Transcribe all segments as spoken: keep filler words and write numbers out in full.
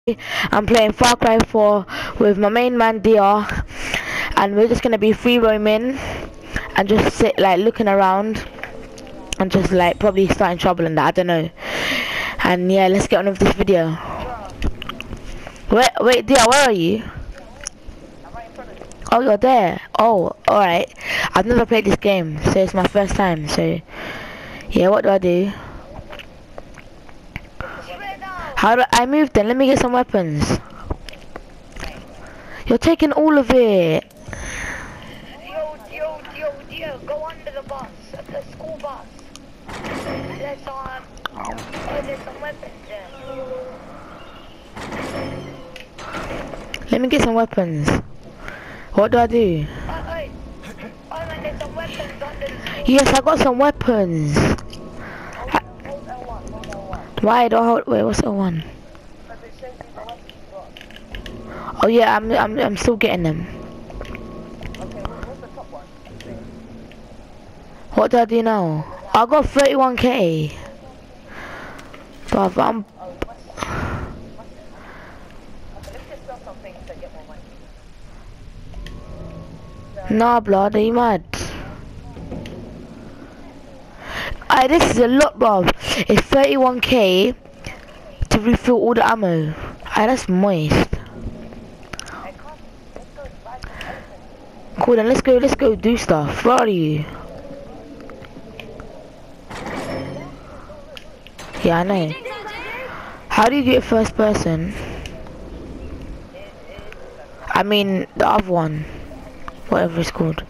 I'm playing Far Cry four with my main man D R, and we're just gonna be free roaming and just sit like looking around and just like probably starting trouble and that, I don't know. And yeah, let's get on with this video. Wait, wait, D R, where are you? Oh, you're there. Oh, alright. I've never played this game, so it's my first time. So yeah, what do I do? How do I move then? Let me get some weapons. You're taking all of it. Yo, yo, yo, yo, go under the bus, the school bus. There's um, oh, there's some weapons there. Let me get some weapons. What do I do? Uh, uh, oh man, there's some weapons under the school. Yes, I got some weapons. Hold, hold L one, hold L one. Why do I hold? Wait, what's L one? Because it shows you the weapons you got. Oh yeah, I'm I'm I'm still getting them. Okay, what, what's the top one? What do I do now? I got thirty-one K. But I'm. Oh, you must, you must, okay, let's just sell some things to get more money. So, Nah, blood, are you mad? Aye, this is a lot, bruv. It's thirty-one K to refill all the ammo. Aye, that's moist. I can't, let's go ride some elephants. Cool, then let's go. Let's go do stuff. Where are you? Yeah, I know. How do you get first person? I mean, the other one. Whatever it's called.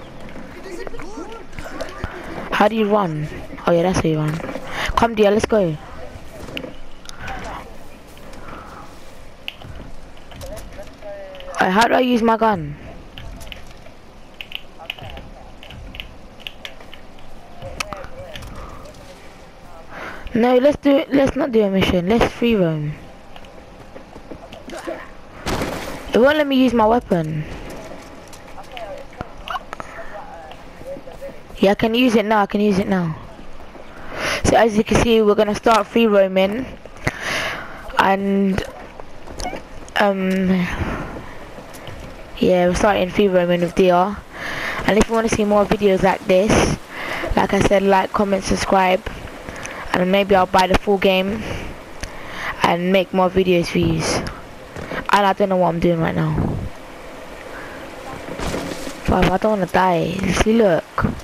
How do you run? Oh yeah, that's how you run. Come dear, let's go. Uh, how do I use my gun? No, let's do it. Let's not do a mission. Let's free roam. It won't let me use my weapon. Yeah, I can use it now. I can use it now. So as you can see, we're gonna start free roaming, and um, yeah, we're starting free roaming with D R. And if you want to see more videos like this, like I said, like, comment, subscribe, and maybe I'll buy the full game and make more videos for you. And I don't know what I'm doing right now. But I don't want to die. See, look.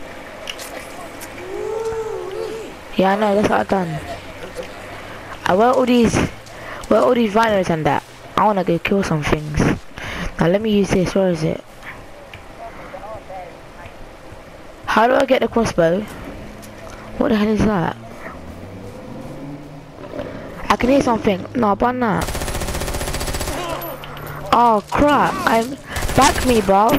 Yeah, I know, that's what I've done. I wear all these, wear all these rhinos and that. I want to go kill some things. Now let me use this. Where is it? How do I get the crossbow? What the hell is that? I can hear something. No, but not. Oh crap! I'm back me, bruv.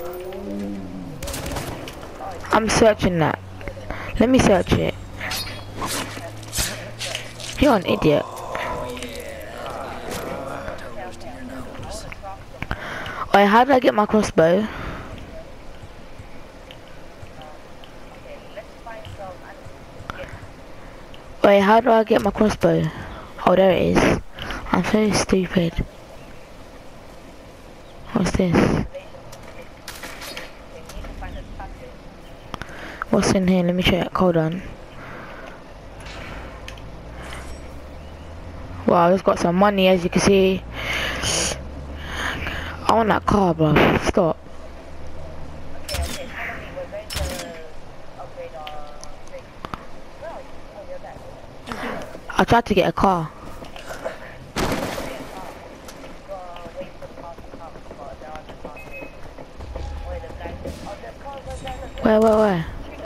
I'm searching that. Let me search it. You're an idiot. Wait, how did I get my crossbow? Wait, how do I get my crossbow? Oh, there it is. I'm so stupid. What's this? What's in here? Let me check. Hold on. Wow, I've got some money, as you can see. I want that car, bro. Stop. Okay, okay, finally we're going to upgrade our thing. Where are you? Oh, you're back. I tried to get a car. Where, where, where?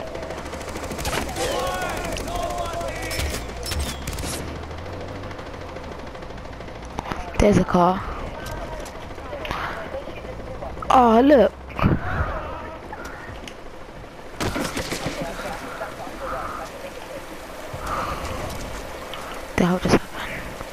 There's a car. Oh, look. The hell just happened?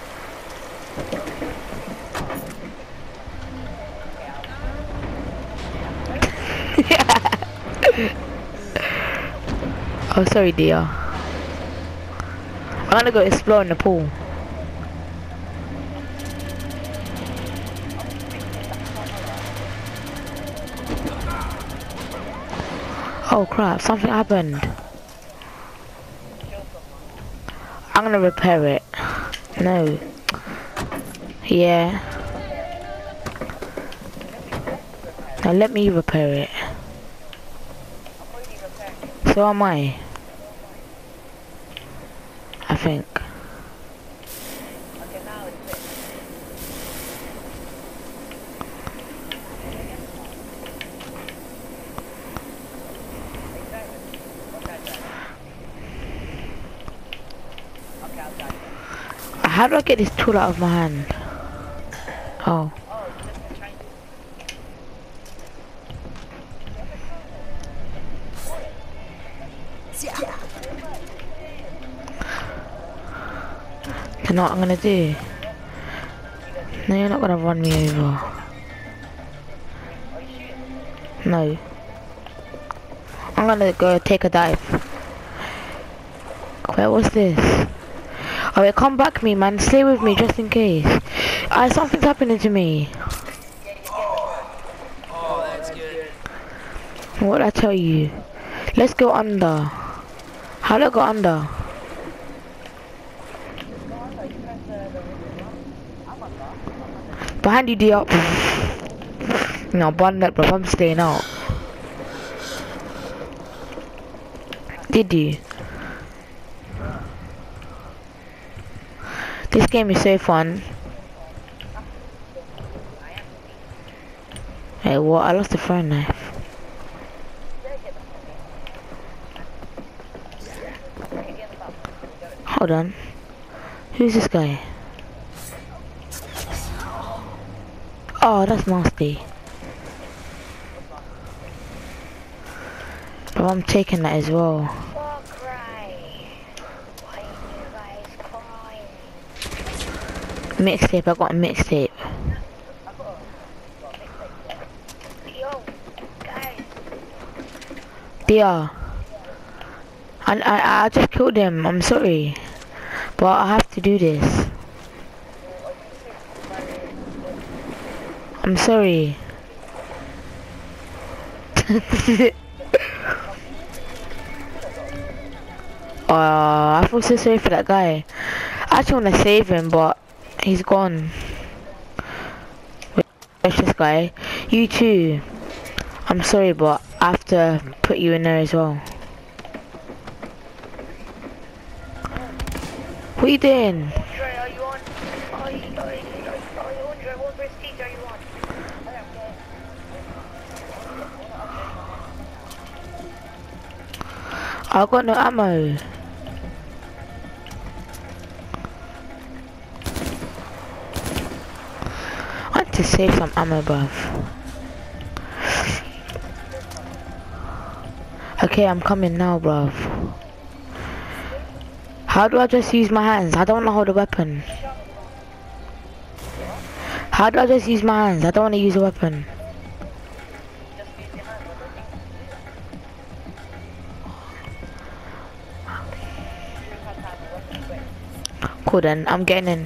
Oh, sorry, dear. I'm gonna go explore in the pool. Oh crap, something happened. I'm gonna repair it. No. Yeah. Now let me repair it. So am I. I think. How do I get this tool out of my hand? Oh. You know what I'm gonna do? No, you're not gonna run me over. No. I'm gonna go take a dive. Where was this? Oh, wait, come back me, man. Stay with me just in case. Uh, something's happening to me. Oh, that's good. What did I tell you? Let's go under. How do I go under? Behind you, D up. No, bun that, bro. I'm staying out. Did you? This game is so fun. Hey, what? I lost the throwing knife. Hold on. Who's this guy? Oh, that's nasty. But I'm taking that as well. Fuck cry. Why are you guys crying? Mixtape, I got a mixtape. Yo, guys. Dear. I, I, I just killed him, I'm sorry. But I have to do this. I'm sorry. Uh, I feel so sorry for that guy. I actually want to save him, but he's gone. Where's this guy? You too. I'm sorry, but I have to put you in there as well. What are you doing? Andre, are you on? Are you, are you, are you, are you Andre? What prestige are you on? I got no ammo. I want to save some ammo, bruv. Okay, I'm coming now, bruv. How do I just use my hands? I don't want to hold a weapon. How do I just use my hands? I don't want to use a weapon. Cool then, I'm getting in.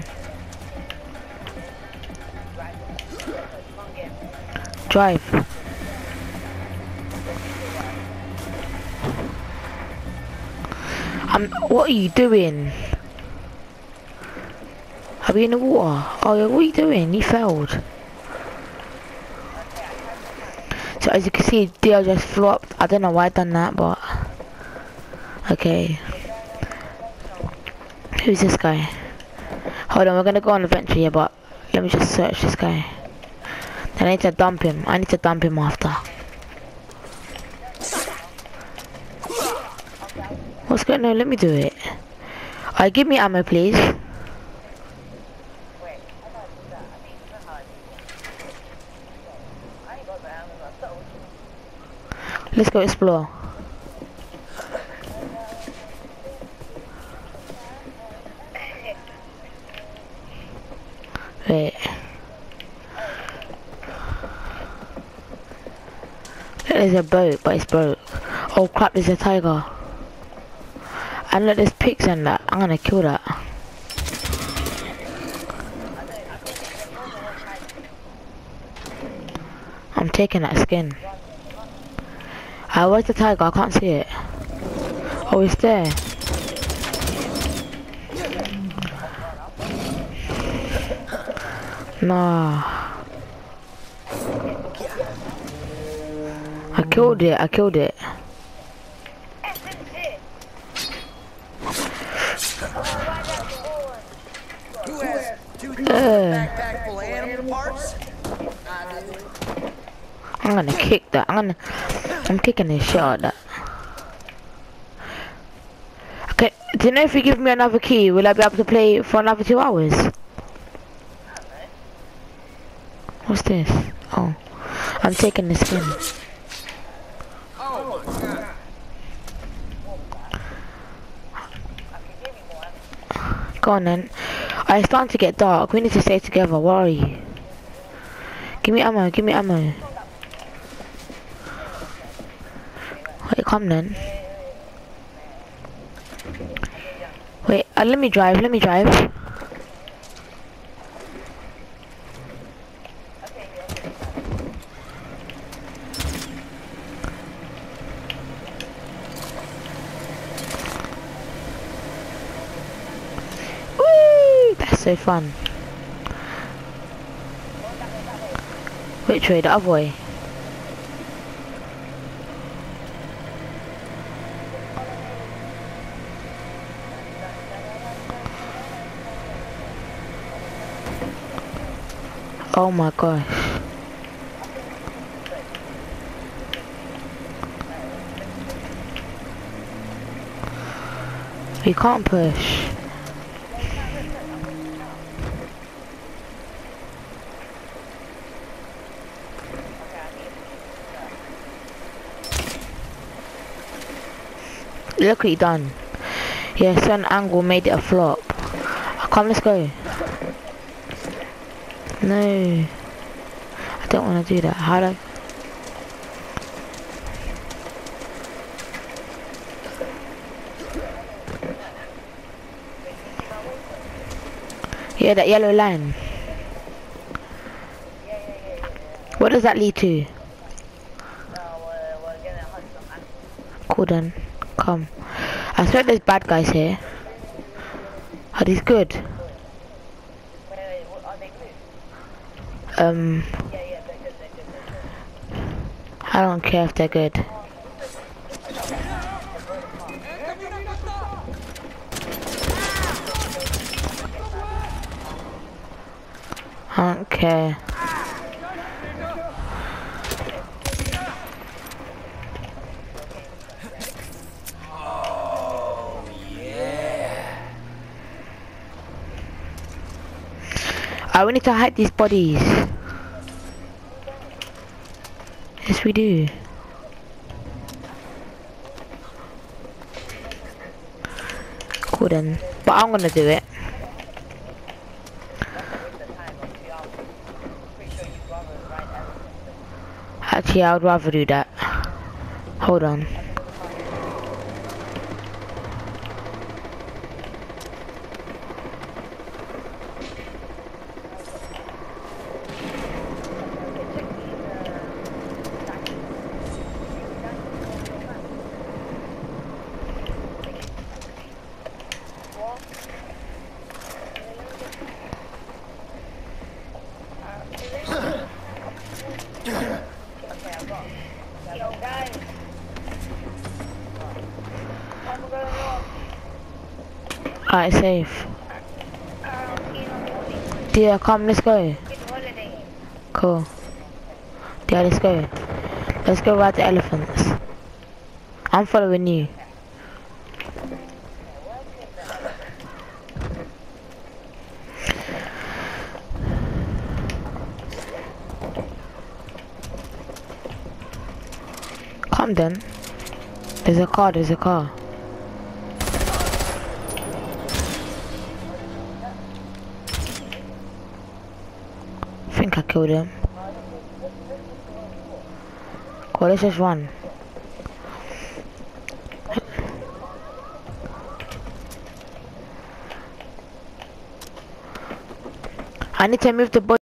Drive. I'm, what are you doing? Are we in the water? Oh yeah, what are you doing? You failed. So as you can see, Dio just flopped. I don't know why I done that, but okay. Who's this guy? Hold on, we're gonna go on an adventure here, but let me just search this guy. Then I need to dump him. I need to dump him after. What's going on? Let me do it. Alright, give me ammo, please. Let's go explore. Wait. There's a boat, but it's broke. Oh crap, there's a tiger. And look, there's pigs in that. I'm gonna kill that. I'm taking that skin. Ah, where's the tiger? I can't see it. Oh, it's there. Nah. I killed it. I killed it. Who has two Uh. backpack full of animal parts? I do. I'm gonna kick that. I'm gonna. I'm kicking the shit out of that. Okay. Do you know if you give me another key, will I be able to play for another two hours? What's this? Oh, I'm taking the skin. Oh my god. Go on then. Oh, it's starting to get dark. We need to stay together. Where are you? Give me ammo. Give me ammo. Wait, come then. Wait, uh, let me drive. Let me drive. Woo! That's so fun. Which way? The other way. Oh my gosh. We can't push. Look what he done. Yeah, certain angle made it a flop. Come, let's go. No. I don't want to do that. How do I... Yeah, that yellow line. What does that lead to? Cool then. Come. I swear there's bad guys here. Are these good? Um, I don't care if they're good. I don't care. Oh yeah. I we need to hide these bodies. Yes, we do. Cool then. But I'm gonna do it. Actually, I would rather do that. Hold on. Alright, safe. Yeah, come, let's go. Cool. Yeah, let's go. Let's go ride the elephants. I'm following you. Come then. There's a car, there's a car. I think I killed him. Well, let's just run. I need to move the body.